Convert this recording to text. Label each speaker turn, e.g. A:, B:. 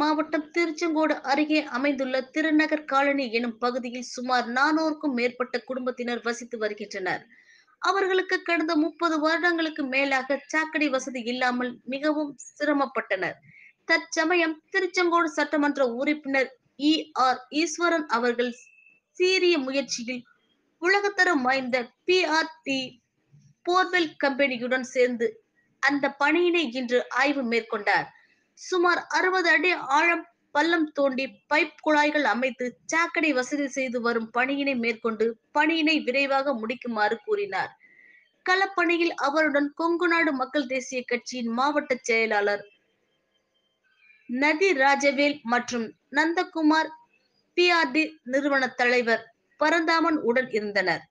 A: மாவட்டம் திருச்செங்கோடு அருகே அமைந்துள்ள திருநகர் காலனி எனும் பகுதியில் சுமார் 400க்கும் மேற்பட்ட குடும்பத்தினர் வசித்து வருகின்றனர். அவர்களுக்கு கடந்த 30 வருடங்களுக்கு மேலாக சாக்கடை வசதி இல்லாமல் மிகவும் சிரமப்பட்டனர். தற்சமயம் திருச்செங்கோடு சட்டமன்ற உறுப்பினர் ஈஸ்வரன் அவர்கள் சீரிய முயற்சியில் உலகத்தரம் வாய்ந்த PRT போர்வெல் கம்பெனியுடன் சேர்ந்து அந்த பணியினை இன்று ஆய்வு மேற்கொண்டார். சுமார் 60 அடி ஆழம் பள்ளம் தோண்டி பைப் குழாய்கள் அமைத்து சாக்கடை வசதி செய்து வரும் பணியினை மேற்கொண்டு பணியினை விரைவாக முடிக்குமாறு கூறினார். களப்பணியில் அவருடன் கொங்குநாடு மக்கள் தேசிய கட்சியின் மாவட்ட செயலாளர் நதி ராஜவேல் மற்றும் நந்தகுமார், PRD நிறுவன தலைவர் பரந்தாமன் உடன் இருந்தனர்.